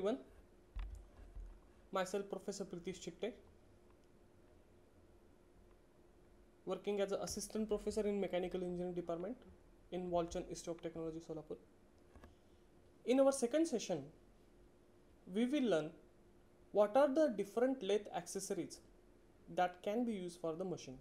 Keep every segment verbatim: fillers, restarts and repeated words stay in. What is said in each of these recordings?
everyone. Myself Professor P G.Chitte, working as an assistant professor in mechanical engineering department in Walchand, Institute of Technology, Solapur. In our second session, we will learn what are the different lathe accessories that can be used for the machine.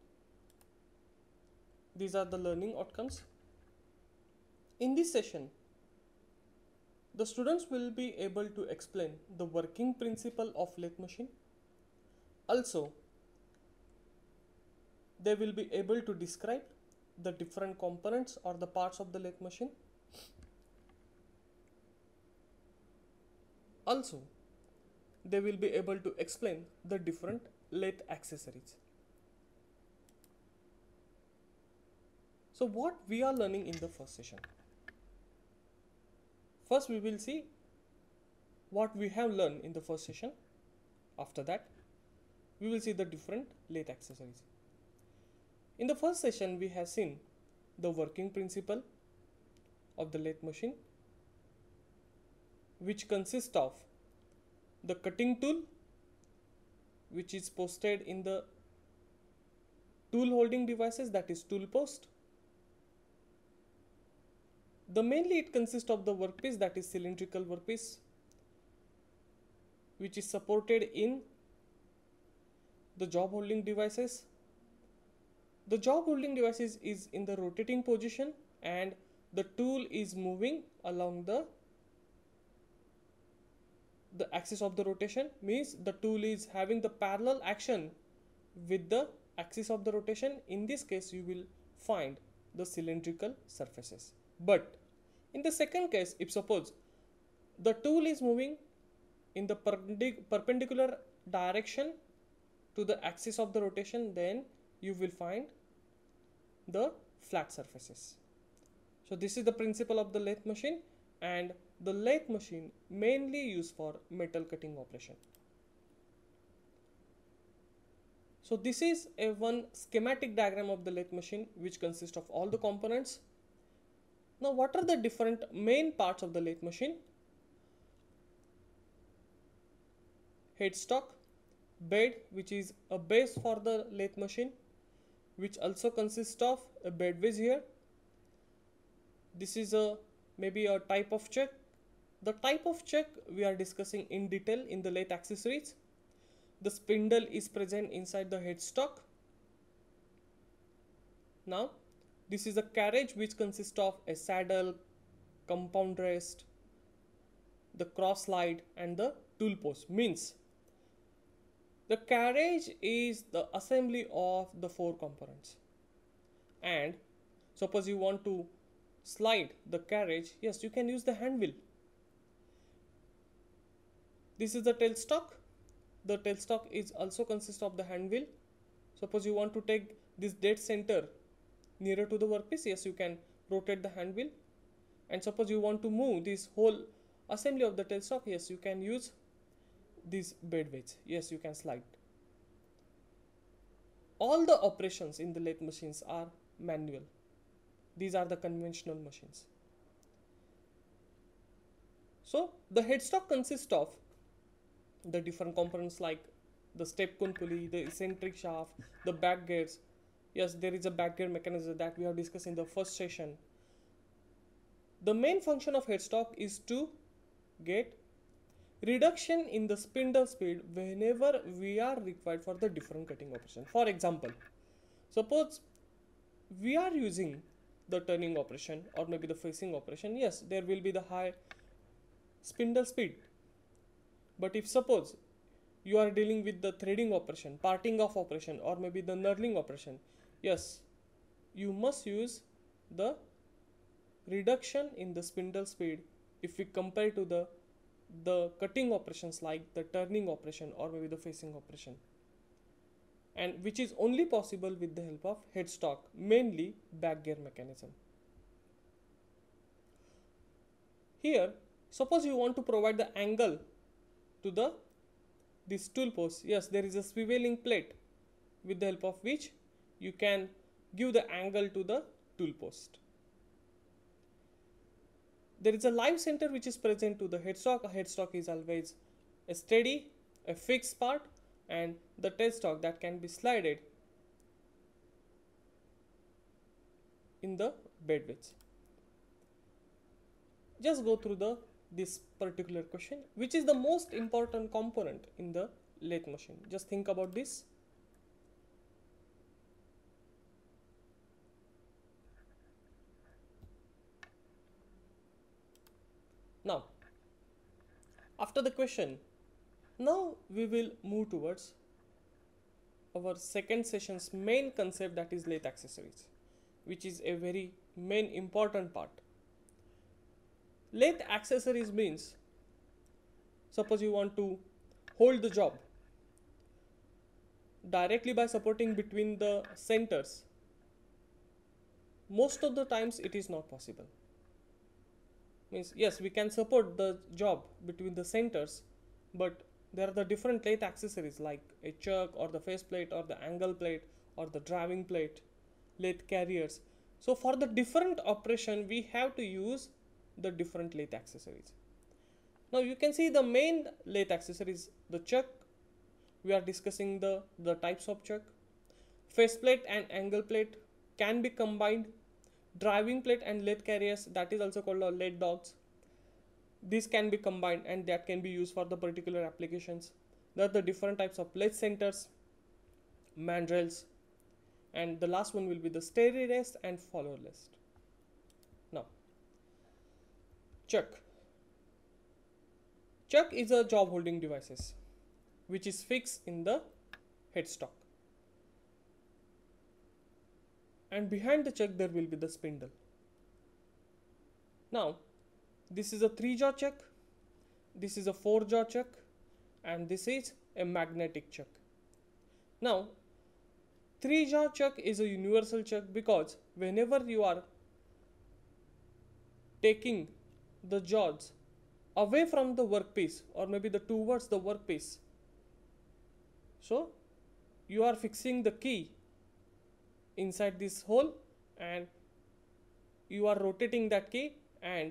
These are the learning outcomes. In this session, the students will be able to explain the working principle of lathe machine. Also, they will be able to describe the different components or the parts of the lathe machine. Also, they will be able to explain the different lathe accessories. So what we are learning in the first session? First, we will see what we have learned in the first session. After that, we will see the different lathe accessories. In the first session, we have seen the working principle of the lathe machine, which consists of the cutting tool, which is posted in the tool holding devices, that is tool post. The mainly it consists of the workpiece, that is cylindrical workpiece, which is supported in the job holding devices. The job holding devices is in the rotating position and the tool is moving along the the axis of the rotation, means the tool is having the parallel action with the axis of the rotation. In this case, you will find the cylindrical surfaces. But in the second case, if suppose the tool is moving in the perpendicular direction to the axis of the rotation, then you will find the flat surfaces. So this is the principle of the lathe machine, and the lathe machine mainly used for metal cutting operation. So this is a one schematic diagram of the lathe machine, which consists of all the components. Now, what are the different main parts of the lathe machine? Headstock, bed, which is a base for the lathe machine, which also consists of a bed wedge here. This is a maybe a type of chuck. The type of chuck we are discussing in detail in the lathe accessories. The spindle is present inside the headstock. Now, this is a carriage which consists of a saddle, compound rest, the cross slide and the tool post. Means the carriage is the assembly of the four components. And suppose you want to slide the carriage, yes, you can use the hand wheel. This is the tailstock. The tailstock is also consists of the hand wheel. Suppose you want to take this dead center nearer to the workpiece, yes, you can rotate the hand wheel. And suppose you want to move this whole assembly of the tailstock, yes, you can use this bed wedge, yes, you can slide. All the operations in the lathe machines are manual. These are the conventional machines. So the headstock consists of the different components like the step cone pulley, the eccentric shaft, the back gears. Yes, there is a back gear mechanism that we have discussed in the first session. The main function of headstock is to get reduction in the spindle speed whenever we are required for the different cutting operation. For example, suppose we are using the turning operation or maybe the facing operation, yes, there will be the high spindle speed. But if suppose you are dealing with the threading operation, parting off operation or maybe the knurling operation, yes, you must use the reduction in the spindle speed if we compare to the the cutting operations like the turning operation or maybe the facing operation, and which is only possible with the help of headstock, mainly back gear mechanism. Here, suppose you want to provide the angle to the this tool post, yes, there is a swiveling plate with the help of which you can give the angle to the tool post. there is a live center which is present to the headstock. A headstock is always a steady, a fixed part, and the tailstock that can be slided in the bed width. Just go through the this particular question. Which is the most important component in the lathe machine? Just think about this. Now, after the question, now we will move towards our second session's main concept, that is lathe accessories, which is a very main important part. Lathe accessories means, suppose you want to hold the job directly by supporting between the centers. Most of the times it is not possible. Means yes, we can support the job between the centers, but there are the different lathe accessories like a chuck or the faceplate or the angle plate or the driving plate, lathe carriers. So for the different operation we have to use the different lathe accessories. Now you can see the main lathe accessories, the chuck. We are discussing the, the types of chuck. Faceplate and angle plate can be combined. Driving plate and lathe carriers, that is also called a lathe dogs. These can be combined and that can be used for the particular applications. There are the different types of lathe centers, mandrels, and the last one will be the steady rest and follower rest. Now, chuck. Chuck is a job holding devices which is fixed in the headstock. And behind the chuck there will be the spindle. Now, this is a three jaw chuck, this is a four jaw chuck, and this is a magnetic chuck. Now, three jaw chuck is a universal chuck because whenever you are taking the jaws away from the workpiece or maybe the towards the workpiece, so you are fixing the key inside this hole and you are rotating that key, and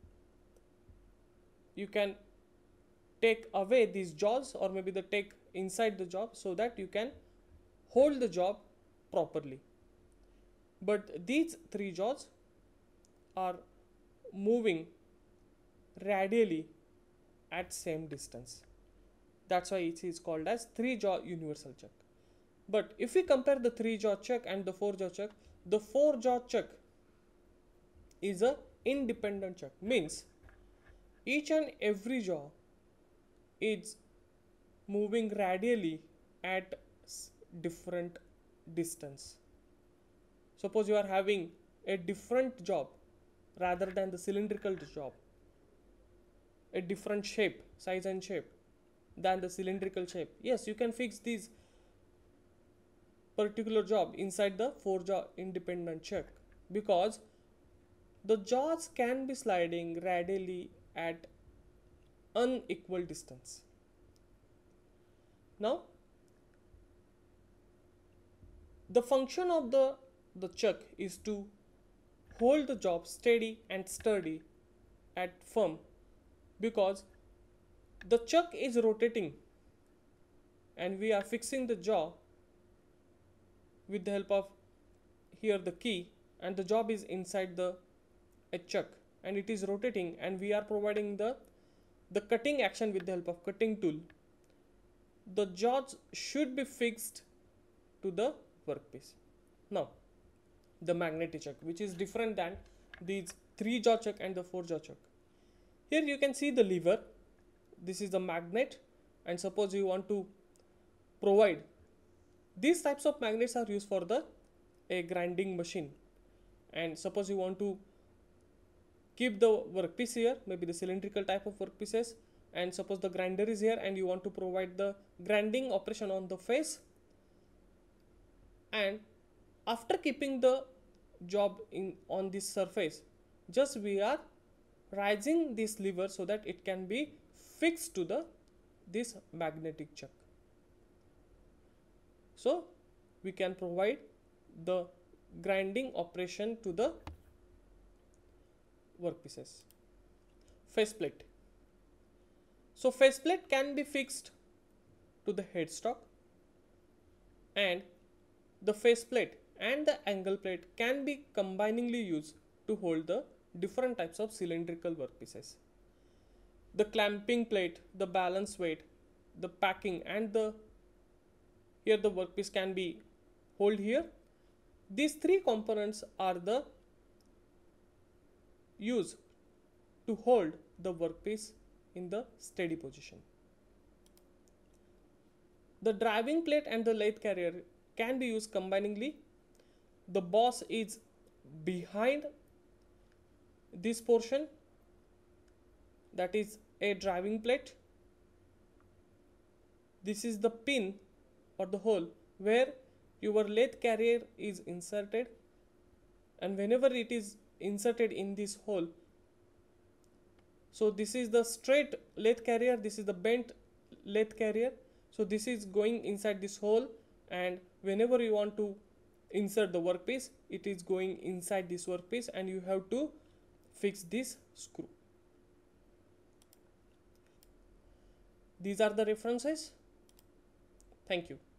you can take away these jaws or maybe the take inside the job so that you can hold the job properly. But these three jaws are moving radially at same distance. That's why it is called as three jaw universal chuck. But if we compare the three jaw chuck and the four jaw chuck, the four jaw chuck is a independent chuck. Means each and every jaw is moving radially at different distance. Suppose you are having a different job rather than the cylindrical job, a different shape, size and shape than the cylindrical shape. Yes, you can fix these particular job inside the four jaw independent chuck because the jaws can be sliding radially at unequal distance. Now, the function of the, the chuck is to hold the job steady and sturdy at firm because the chuck is rotating and we are fixing the jaw with the help of here the key, and the job is inside the a chuck and it is rotating and we are providing the the cutting action with the help of cutting tool. The jaws should be fixed to the workpiece. Now, the magnetic chuck, which is different than these three jaw chuck and the four jaw chuck. Here you can see the lever. This is the magnet, and suppose you want to provide these types of magnets are used for the a grinding machine, and suppose you want to keep the workpiece here, maybe the cylindrical type of workpieces, and suppose the grinder is here and you want to provide the grinding operation on the face, and after keeping the job in on this surface, just we are raising this lever so that it can be fixed to the this magnetic chuck. So we can provide the grinding operation to the workpieces. faceplate. So faceplate can be fixed to the headstock, and the faceplate and the angle plate can be combiningly used to hold the different types of cylindrical workpieces. The clamping plate, the balance weight, the packing, and the here the workpiece can be hold here. These three components are the used to hold the workpiece in the steady position. The driving plate and the lathe carrier can be used combiningly. The boss is behind this portion, that is a driving plate. This is the pin or the hole where your lathe carrier is inserted, and whenever it is inserted in this hole, so this is the straight lathe carrier, this is the bent lathe carrier, so this is going inside this hole, and whenever you want to insert the workpiece, it is going inside this workpiece, and you have to fix this screw. These are the references. Thank you.